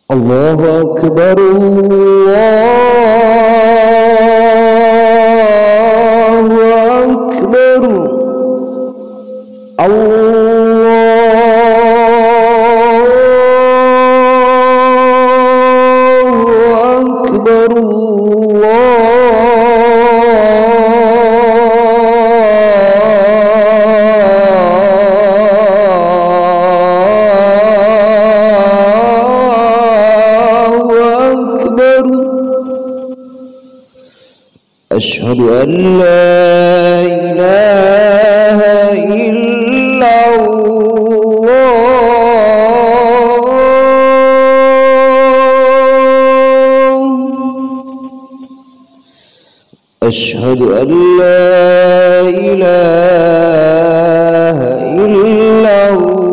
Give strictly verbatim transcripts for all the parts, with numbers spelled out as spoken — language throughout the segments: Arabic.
الله أكبر الله أكبر الله أكبر أشهد أن لا إله إلا الله أشهد أن لا إله إلا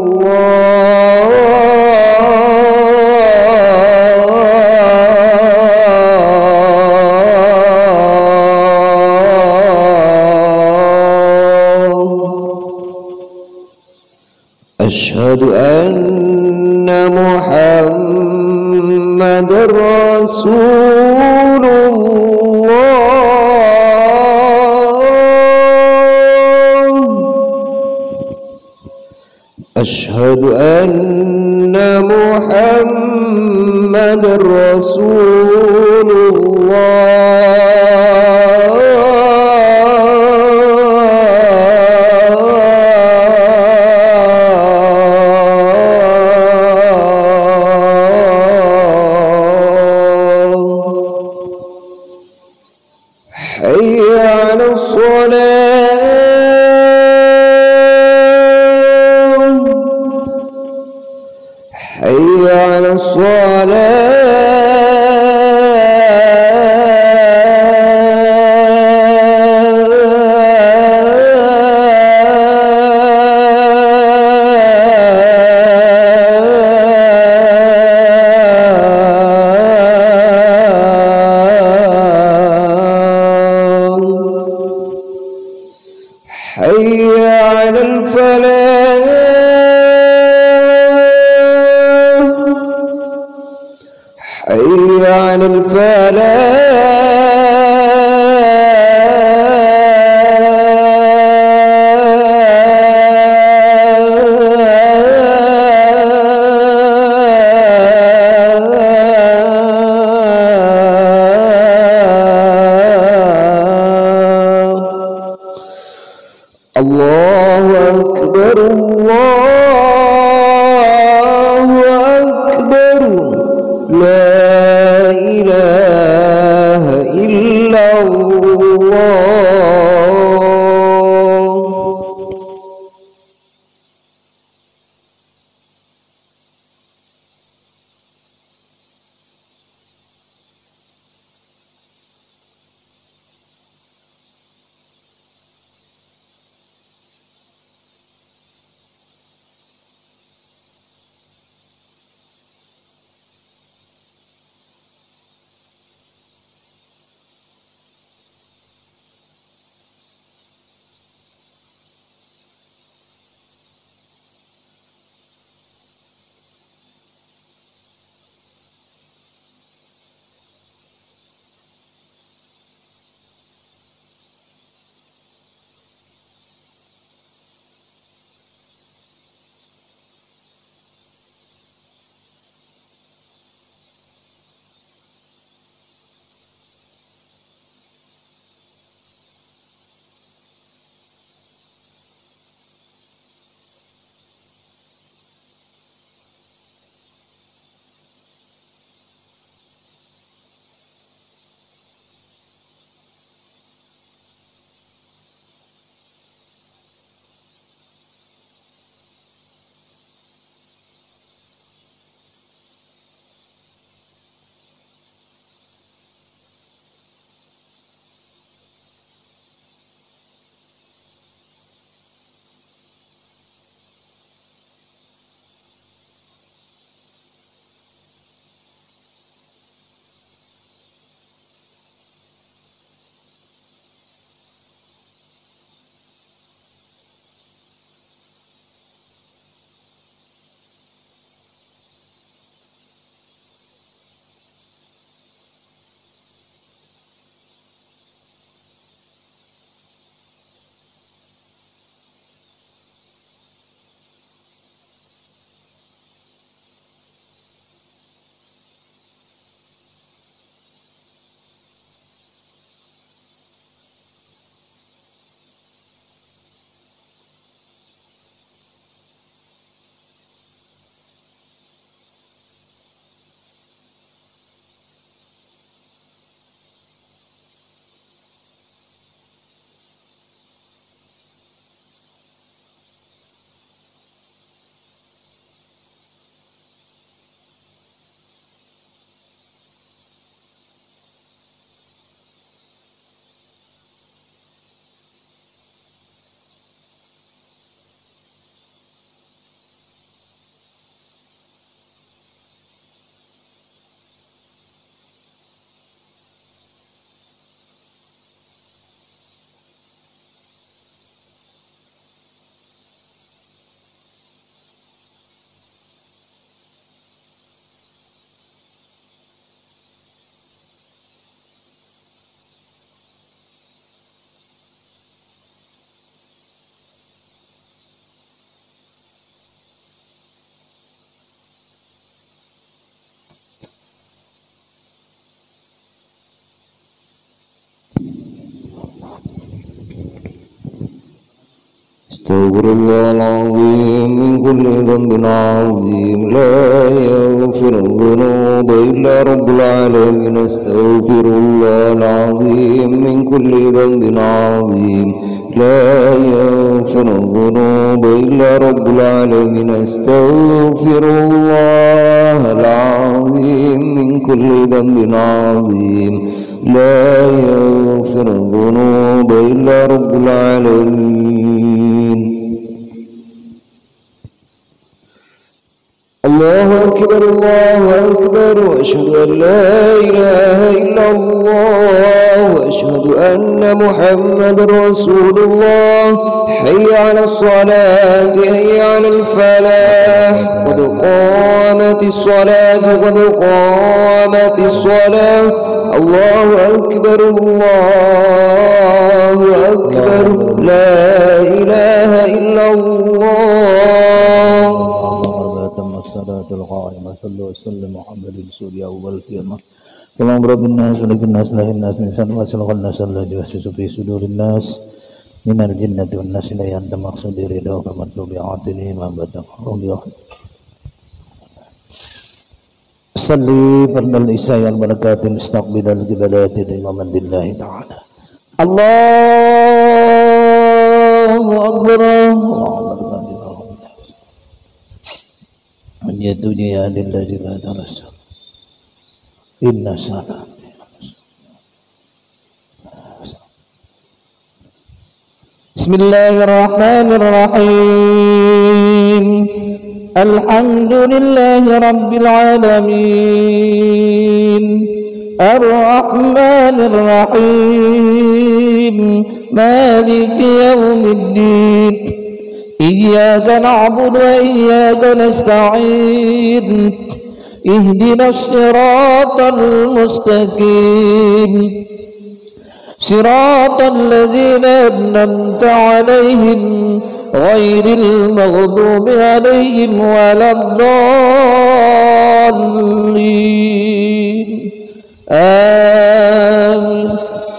أشهد أن محمد رسول الله أشهد أن محمد رسول الله حي على الصلاة حي على حي على الفلاح حي على الله أكبر الله أكبر لا إله إلا الله أستغفر الله العظيم من كل ذنب عظيم لا يغفر الذنوب إلا رب العالمين. أستغفر الله العظيم من كل ذنب عظيم لا يغفر الذنوب إلا رب العالمين. أستغفر الله العظيم من كل ذنب عظيم لا يغفر الذنوب إلا رب العالمين. الله أكبر الله أكبر وأشهد أن لا إله إلا الله وأشهد أن محمد رسول الله. حي على الصلاة حي على الفلاح قد قامت الصلاة قد قامت الصلاة. الله أكبر الله أكبر لا إله إلا الله. الصلاة القائمة صلى وسلم محمد رسول أول القيامة كما أمر بالناس ولك الناس له الناس من سنة وسلق الناس الذي يوسوس في صدور الناس من الجنة والناس لا يندم مقصود رضاه كمطلوب عاطله ما بدأ رضيه. صلي فرد الإساء والبركات مستقبل القبلات دائما لله تعالى. الله أكبر. من الدنيا لله لا درس إن صلاة. بسم الله الرحمن الرحيم. الحمد لله رب العالمين الرحمن الرحيم مالك يوم الدين. إياك نعبد وإياك نستعين. اهدنا الصراط المستقيم صراط الذين أنعمت عليهم غير المغضوب عليهم ولا الضالين آمين.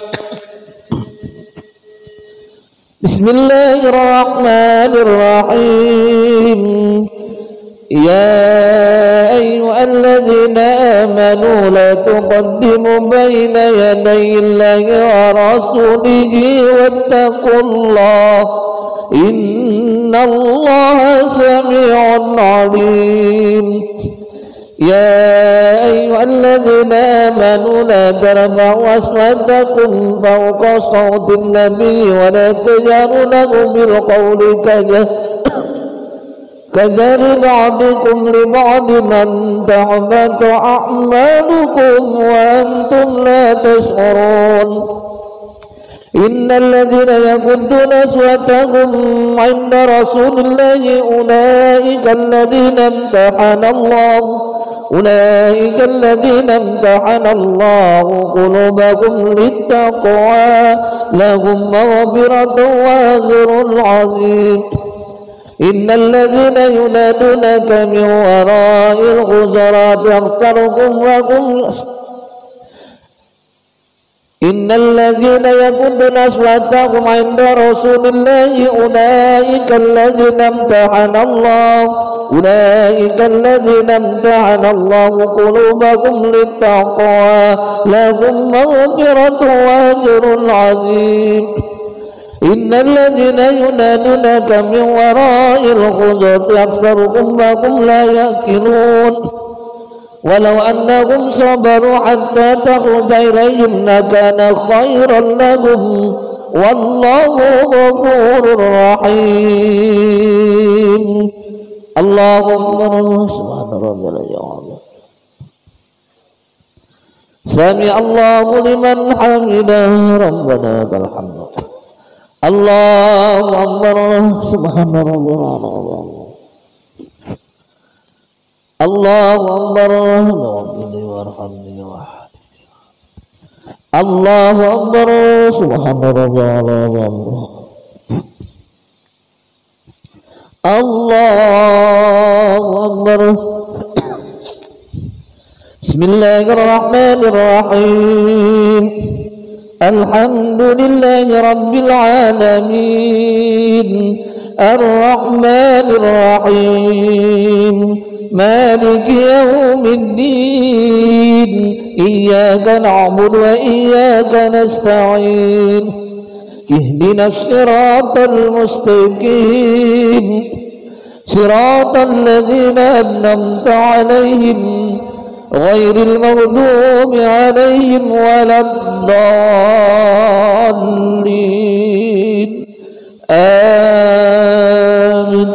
بسم الله الرحمن الرحيم. يا أيها الذين آمنوا لا تقدموا بين يدي الله ورسوله واتقوا الله إن الله سميع عليم. يا أيها الذين آمنوا لا ترفعوا أصواتكم فوق صوت النبي ولا تجهروا له بالقول كجهر بعضكم لبعض أن تحبط أعمالكم وأنتم لا تشعرون. إن الذين يغضون أصواتهم عند رسول الله أولئك الذين امتحن الله أولئك الذين امتحن الله قلوبهم للتقوى لهم مغفرة وأجر عظيم. إن الذين ينادونك من وراء الحجرات أكثرهم وهم إن الذين يغضون أصواتهم عند رسول الله أولئك الذين امتحن الله أولئك الذين امتحن الله قلوبهم للتقوى لهم مغفرة وأجر عظيم. إن الذين ينادونك من وراء الحجرات أكثرهم وهم لا يأكلون ولو أنهم صبروا حتى تخرج إليهم لكان خيرا لهم والله غفور رحيم. اللهم سبحان ربي العظيم. سمع الله لمن حمده ربنا لك الحمد. الله أكبر. سبحان ربي العظيم. الله أكبر. ربي وارحمني واهدني. الله أكبر. سبحان ربي العظيم. الله أكبر. بسم الله الرحمن الرحيم. الحمد لله رب العالمين الرحمن الرحيم مالك يوم الدين إياك نعبد وإياك نستعين اهدنا الصراط المستقيم صراط الذين أنعمت عليهم غير المغضوب عليهم ولا الضالين آمين.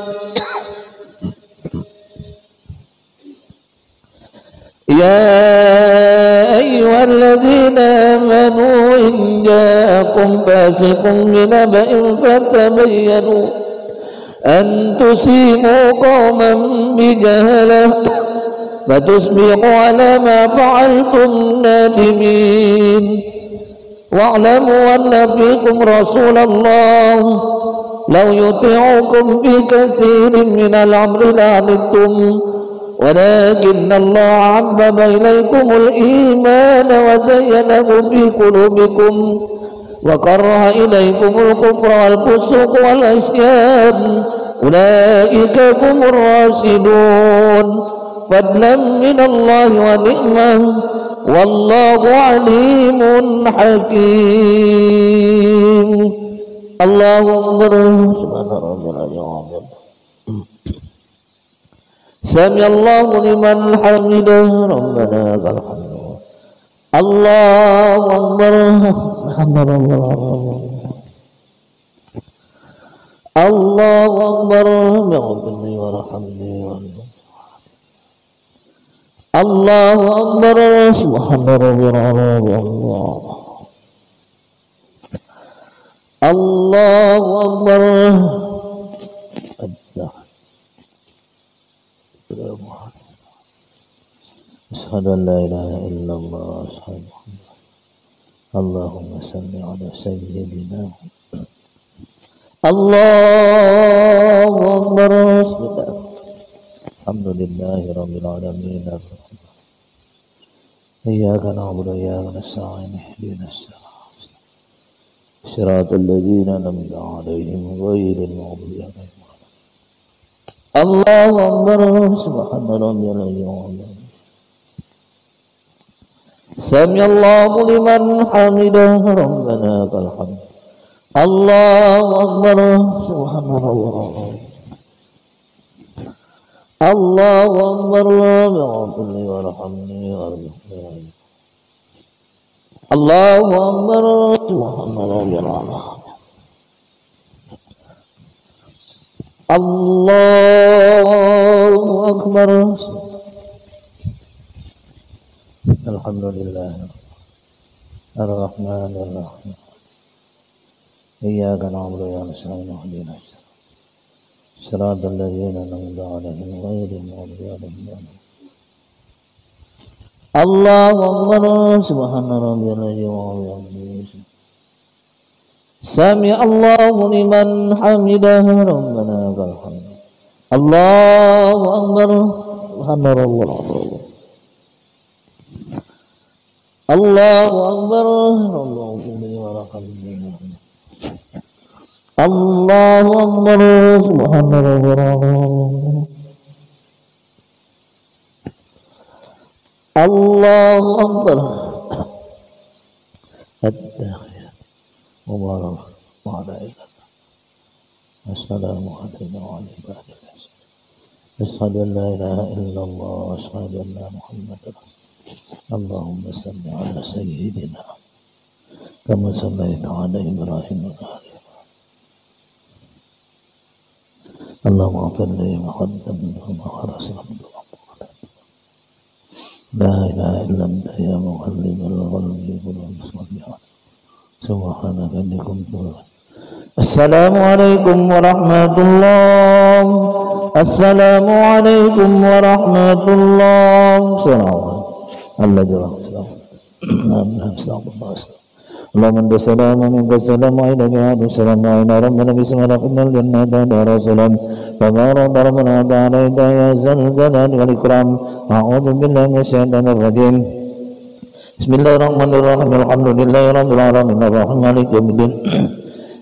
يا أيها الذين آمنوا إن جاءكم فاسق بنبأ فتبينوا أن تصيبوا قوما بجهلة فتصبحوا على ما فعلتم نادمين واعلموا أن فيكم رسول الله لو يطيعكم في كثير من الأمر لعنتم ولكن الله حبب إليكم الإيمان وزينه في قلوبكم وكره إليكم الكفر والفسوق والعصيان أولئك هم الراشدون فضلا من الله ونعمة والله عليم حكيم. الله أكبر. سمع الله لمن حمده ربنا لك الحمد. الله أكبر. الله أكبر. اغفرني وارحمني. الله أكبر. سبحان ربي العظيم. الله أكبر. أشهد أن لا إله إلا الله. أشهد اللهم صل على سيدنا الله أكبر. الحمد لله رب العالمين. إياك نعبد وإياك نستعين اهدنا الصراط الذين أنعمت عليهم غير المغضوب عليهم. الله أكبر. سبحان ربي العظيم. سمع الله لمن حمده ربنا لك الحمد. الله أكبر. سبحان الله. الله أكبر. اغفرني وارحمني وارزقني. الله أكبر. سبحان ربي العظيم. الله أكبر. الحمد لله الرحمن الرحيم إياك نعبد وإياك نستعين اهدنا صراط الذين أنعمت عليهم غير المغضوب عليهم. الله أكبر. سبحان ربي العظيم. سمع الله لمن حمده ربنا لك الحمد. الله أكبر. سبحان ربي العظيم. الله أكبر. الله أكبر. سبحان ربي العظيم. الله أكبر. التحيات مبارك وعلى السلام علينا وعلى عباد الله. أشهد أن لا إله إلا الله وأشهد أن محمدا رسول الله. اللهم صل على سيدنا كما صليت على إبراهيم وعلى آل اللهم اغفر لي ما قدمت وما أخرت. لا إله إلا أنت يا مقلب القلب سبحانك إني كنت. السلام عليكم ورحمة الله. السلام عليكم ورحمة الله. الله جل اللهم انت السلام ومنك السلام وإليك يعود السلام وإلى ربنا بسم الله إن الجنة دار السلام فبارك ربنا عليك يا ذا الجلال والإكرام. أعوذ بالله من الشيطان الرجيم. بسم الله الرحمن الرحيم. الحمد لله رب العالمين الرحمن مالك يوم الدين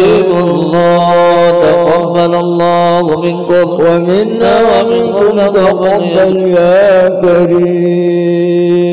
ومنا ومنكم تقبل يا كريم.